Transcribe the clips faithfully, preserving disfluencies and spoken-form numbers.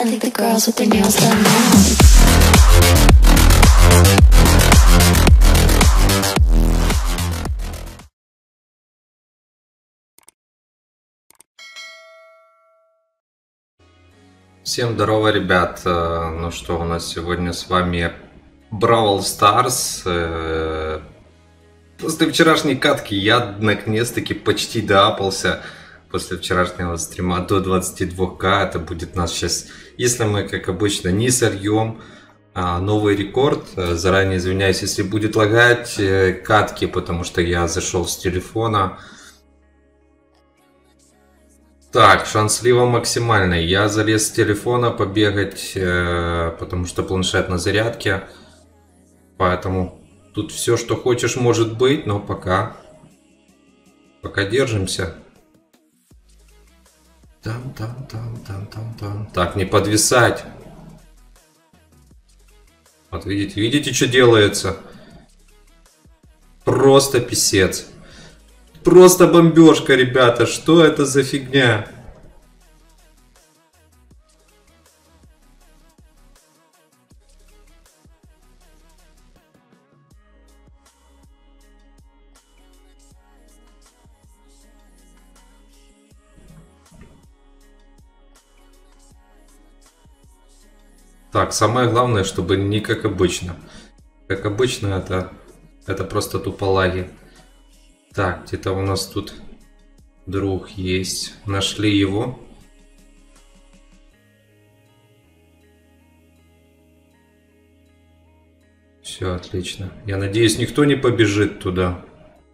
I think the girls with their nails done now. Всем здорово, ребят! Ну что, у нас сегодня с вами Бравл Старс. После вчерашней катки я наконец-таки почти доапался. После вчерашнего стрима до двадцати двух ка. Это будет нас сейчас, если мы, как обычно, не сольем, новый рекорд. Заранее извиняюсь, если будет лагать катки, потому что я зашел с телефона. Так, шанс слива максимальный. Я залез с телефона побегать, э, потому что планшет на зарядке. Поэтому тут все, что хочешь, может быть, но пока, пока держимся. Там, там, там, там, там, там. Так, не подвисать. Вот видите, видите, что делается? Просто писец. Просто бомбежка, ребята. Что это за фигня? Так, самое главное, чтобы не как обычно. Как обычно, это, это просто тупо лаги. Так, где-то у нас тут друг есть. Нашли его. Все, отлично. Я надеюсь, никто не побежит туда.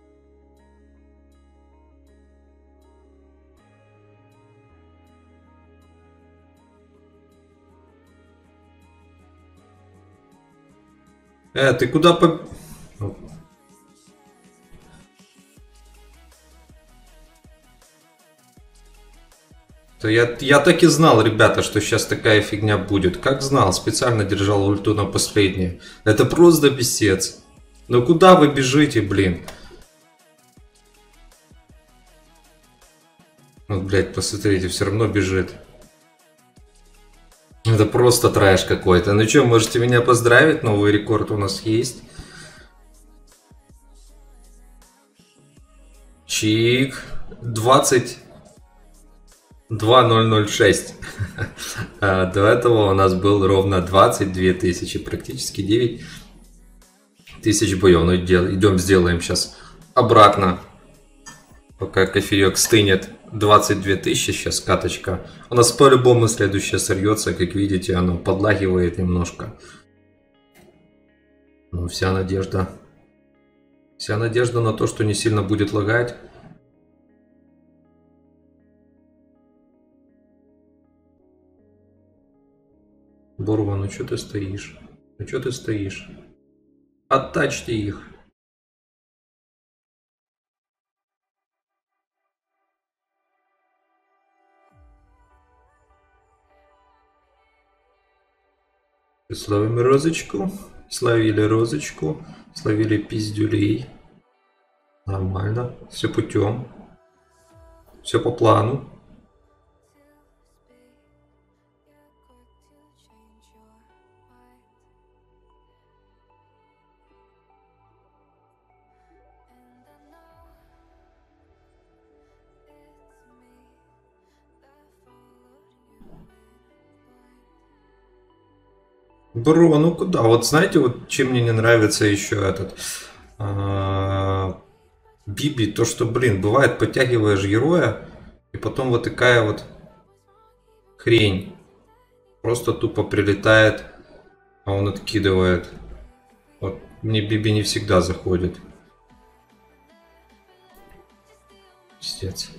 Э, ты куда по... То я, я так и знал, ребята, что сейчас такая фигня будет. Как знал, специально держал ульту на последнее. Это просто писец. Ну куда вы бежите, блин? Вот, блядь, посмотрите, все равно бежит. Это просто трэш какой-то. Ну что, можете меня поздравить? Новый рекорд у нас есть. Чик. двадцать два ноль ноль шесть. До этого у нас был ровно двадцать две тысячи, практически девять тысяч боев. Ну идем, сделаем сейчас обратно, пока кофеек стынет. Двадцать две тысячи сейчас каточка. У нас по-любому следующее сольется, как видите, оно подлагивает немножко. Ну, вся надежда. Вся надежда на то, что не сильно будет лагать. Борва, ну что ты стоишь? Ну что ты стоишь? Оттачьте их. Словим розочку. Словили розочку. Словили пиздюлей. Нормально. Все путем. Все по плану. Бро, ну куда? Вот знаете, вот чем мне не нравится еще этот а, Биби, то что, блин, бывает, подтягиваешь героя, и потом вот такая вот хрень. Просто тупо прилетает, а он откидывает. Вот мне Биби не всегда заходит. Пиздец.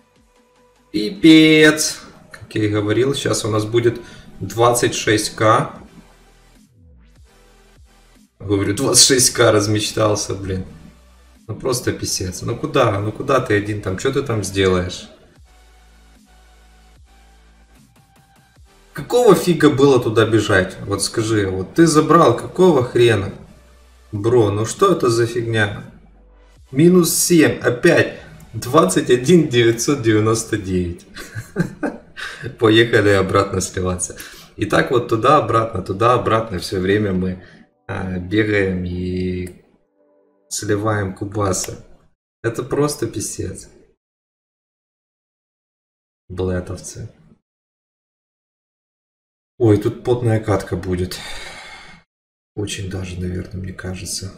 Пипец. Как я и говорил, сейчас у нас будет двадцать шесть ка. Говорю, двадцать шесть ка размечтался, блин. Ну просто писец. Ну куда? Ну куда ты один там? Что ты там сделаешь? Какого фига было туда бежать? Вот скажи, вот ты забрал, какого хрена? Бро, ну что это за фигня? Минус семь, опять. двадцать один девятьсот девяносто девять. Поехали обратно сливаться. И так вот туда-обратно, туда-обратно все время мы а, бегаем и сливаем кубасы. Это просто писец. Блетовцы. Ой, тут потная катка будет. Очень даже, наверное, мне кажется.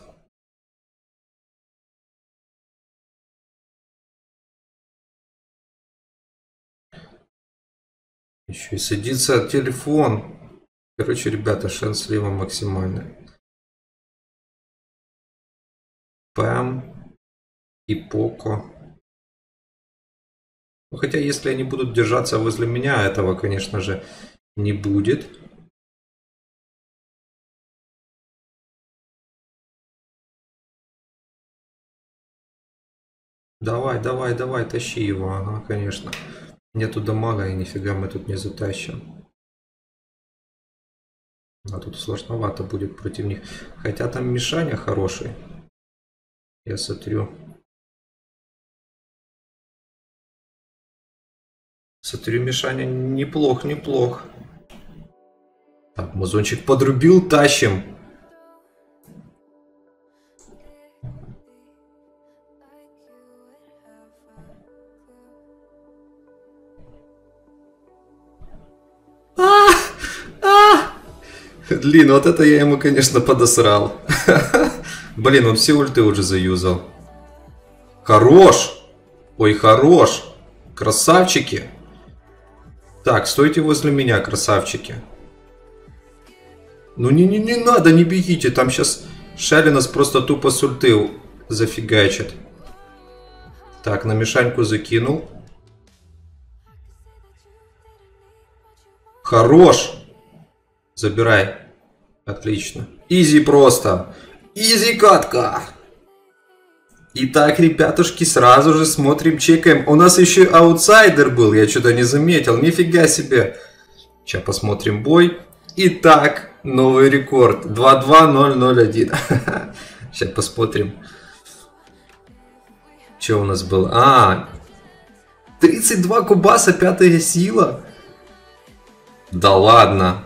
Еще и садится телефон. Короче, ребята, шанс слива максимальный. Пэм и Поко. Ну, хотя, если они будут держаться возле меня, этого, конечно же, не будет. Давай, давай, давай, тащи его. Ага, конечно. Нету дамага, и нифига мы тут не затащим. А тут сложновато будет против них. Хотя там Мишаня хороший. Я смотрю. Смотрю, Мишаня неплох, неплох. Так, мазончик подрубил, тащим. А! А! Блин, вот это я ему, конечно, подосрал. Блин, он все ульты уже заюзал. Хорош! Ой, хорош! Красавчики! Так, стойте возле меня, красавчики. Ну не, не, не надо, не бегите. Там сейчас Шелли нас просто тупо с ульты зафигачит. Так, на Мишаньку закинул. Хорош! Забирай. Отлично. Изи просто. Изи катка. Итак, ребятушки, сразу же смотрим, чекаем. У нас еще аутсайдер был, я что-то не заметил. Нифига себе. Сейчас посмотрим бой. Итак, новый рекорд. два два ноль ноль один. Сейчас посмотрим. Что у нас было? А, тридцать два кубаса, пятая сила. Да ладно.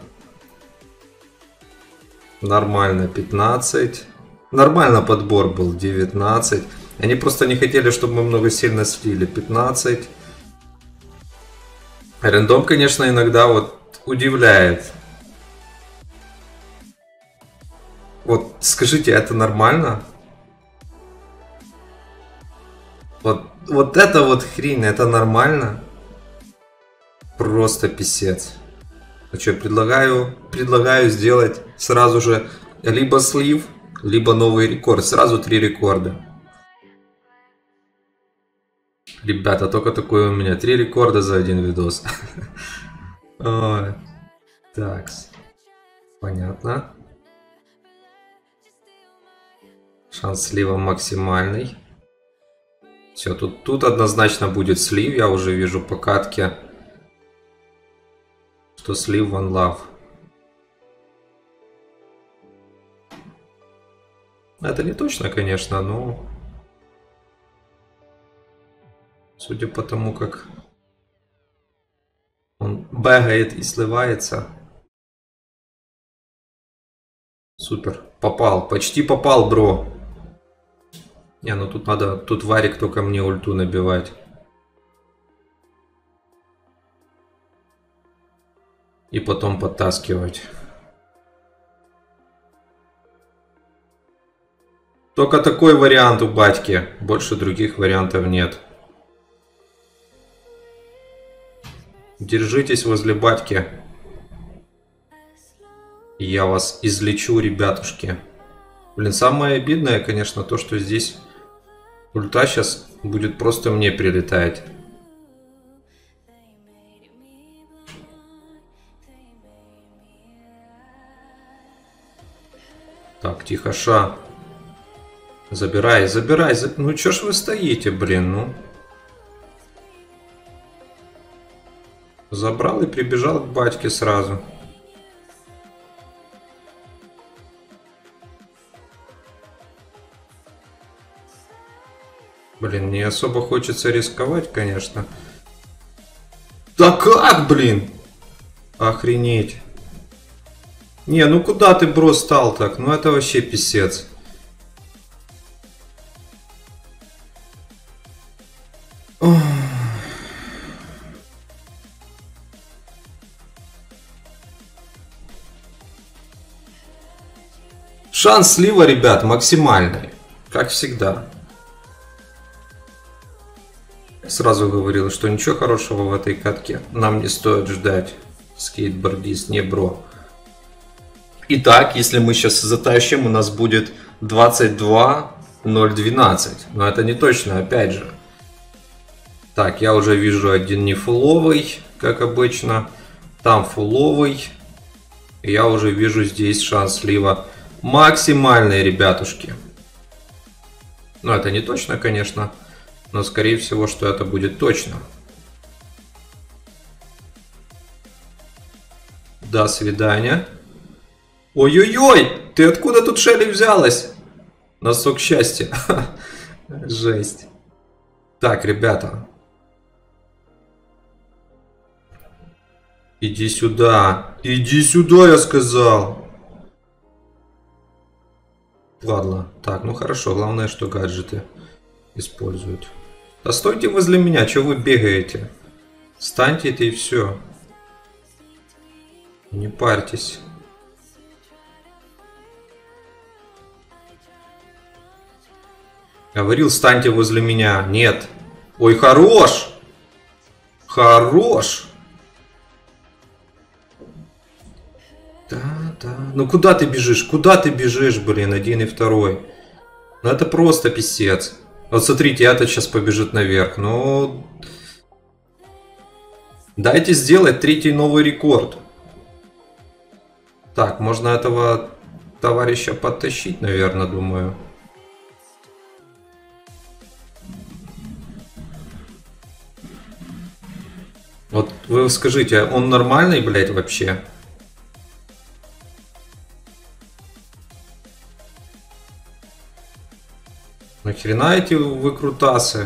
Нормально, пятнадцать. Нормально подбор был, девятнадцать. Они просто не хотели, чтобы мы много сильно слили. пятнадцать. Рандом, конечно, иногда вот удивляет. Вот скажите, это нормально? Вот, вот это вот хрень, это нормально? Просто писец. А что, предлагаю, предлагаю сделать сразу же либо слив, либо новый рекорд. Сразу три рекорда. Ребята, только такое у меня. Три рекорда за один видос. Так. Понятно. Шанс слива максимальный. Все, тут, тут однозначно будет слив. Я уже вижу по катке, что слив One Love. Это не точно, конечно, но судя по тому, как он бегает и сливается. Супер. Попал. Почти попал, бро. Не, ну тут надо, тут Варик только мне ульту набивать. И потом подтаскивать. Только такой вариант у батьки. Больше других вариантов нет. Держитесь возле батьки. Я вас излечу, ребятушки. Блин, самое обидное, конечно, то, что здесь ульта сейчас будет просто мне прилетать. Так, тихо, ша. Забирай, забирай. За... Ну, чё ж вы стоите, блин, ну. Забрал и прибежал к батьке сразу. Блин, не особо хочется рисковать, конечно. Да как, блин? Охренеть. Не, ну куда ты, бро, стал так? Ну это вообще писец. Ох. Шанс слива, ребят, максимальный. Как всегда. Сразу говорил, что ничего хорошего в этой катке нам не стоит ждать. Скейтбордист, не бро. Итак, если мы сейчас затащим, у нас будет двадцать два ноль двенадцать. Но это не точно, опять же. Так, я уже вижу один не фуловый, как обычно. Там фуловый. Я уже вижу здесь шанс слива максимальный, ребятушки. Но это не точно, конечно. Но скорее всего, что это будет точно. До свидания. Ой-ой-ой! Ты откуда тут, Шелли, взялась? Носок счастья. Жесть. Так, ребята. Иди сюда. Иди сюда, я сказал. Ладно. Так, ну хорошо. Главное, что гаджеты используют. Да стойте возле меня. Чего вы бегаете? Встаньте это и все. Не парьтесь. Говорил, встаньте возле меня. Нет. Ой, хорош. Хорош. Да, да. Ну куда ты бежишь? Куда ты бежишь, блин, один и второй? Ну это просто писец. Вот смотрите, это сейчас побежит наверх. Ну... Дайте сделать третий новый рекорд. Так, можно этого товарища подтащить, наверное, думаю. Вот вы скажите, он нормальный, блядь, вообще? Нахрена эти выкрутасы?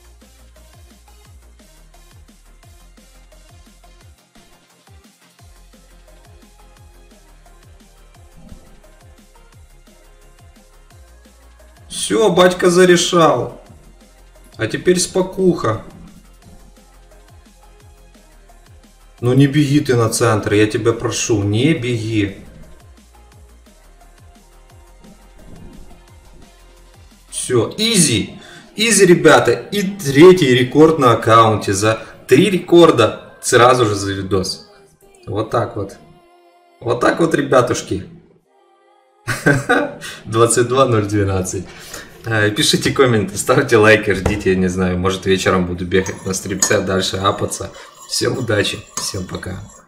Все, батька зарешал. А теперь спокуха. Ну не беги ты на центр, я тебя прошу, не беги. Все, изи. Изи, ребята. И третий рекорд на аккаунте. За три рекорда сразу же за видос. Вот так вот. Вот так вот, ребятушки. двадцать два ноль двенадцать. Пишите комменты, ставьте лайки, ждите, я не знаю, может вечером буду бегать на стрипце, дальше апаться. Всем удачи, всем пока.